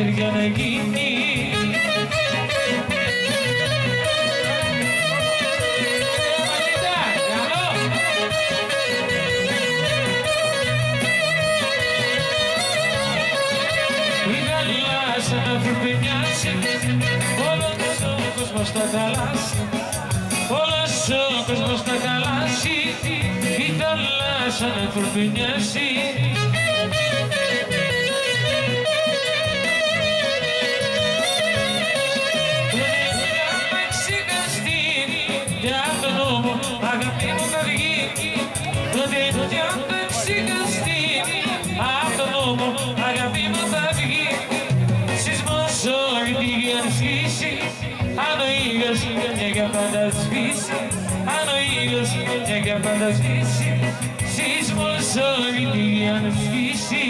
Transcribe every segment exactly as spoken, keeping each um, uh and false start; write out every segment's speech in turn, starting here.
αστέρια να γίνει. Να φουρπινιάσει, όλος ο κόσμος θα χαλάσει, όλος ο κόσμος θα χαλάσει, η θάλασσα να φουρπινιάσει. Να ξεχαστεί για τον νόμο, αγάπη μου θα βγει, τότε για να ξεχαστεί από τον νόμο, αγάπη μου θα βγει. Όλη τη γη αν σβήσει, αν ο ήλιος μια για πάντα σβήσει, αν ο ήλιος μια για πάντα σβήσει, σεισμός όλη τη γη αν σβήσει.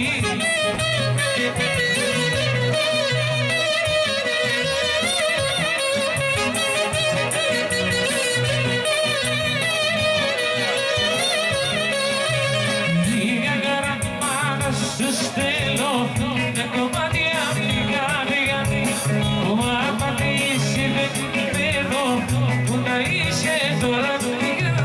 Λίγα γραμμάτα σου στέλνω, τα κομμάτια απ' την καρδιά που μ' απαντήσει δεν ξέρω που να είσαι τώρα πια.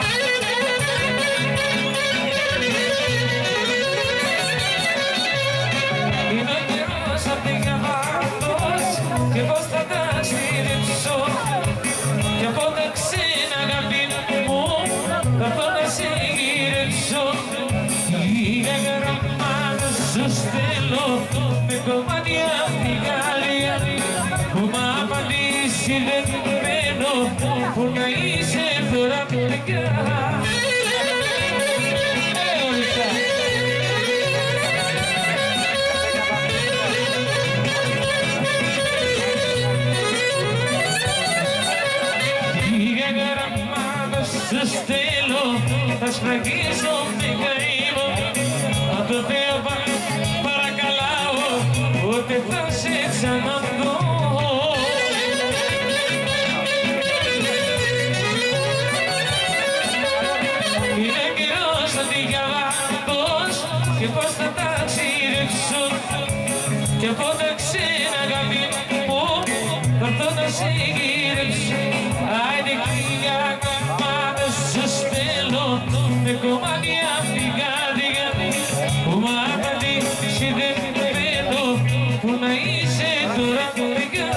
Είναι ο καιρός απ' την καμπάρτος και πώς θα τα στηρέψω κι από τα ξένα αγάπη μου θα πω να σε γυρέψω. Λίγα γραμμάτα σου στέλνω με κομμάτια απ' την καρδιά που μ' απαντήσει δεν μένω που να είσαι τώρα πια. Λίγα γραμμάτα σου στέλνω, θα σφραγίσω με καημό, απ' το Θεό παρακαλάω, ούτε θα σε ξαναδώ. Είναι καιρός αντιγιαβάτος και πώς θα ταξιδέψω και από τα ξένα αγάπη μου θα έρθω να σε γυρέψω. Άιντε λίγα γραμμάτα σου στέλνω με κομμάτια απ' την καρδιά που μ' απαντήσει δεν μένω που να είσαι τώρα πια.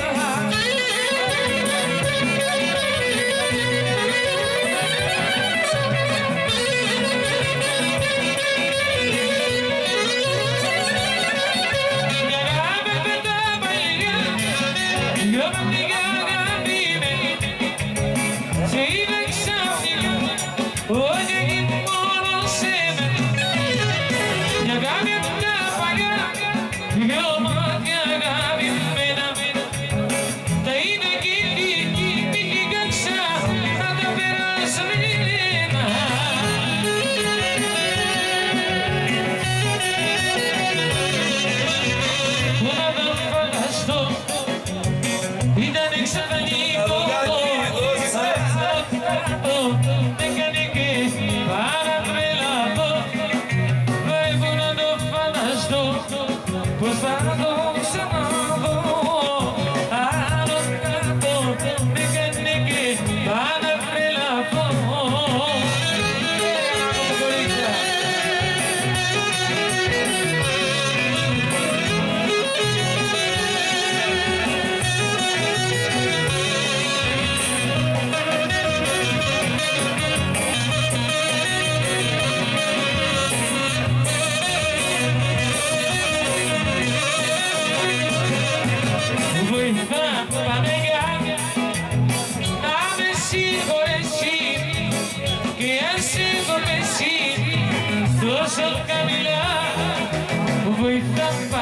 Πώς θα το ξαναδώ, άλλο κάτω με κάνει και πάω να τρελαθώ. Τόσο καμιλά βοηθά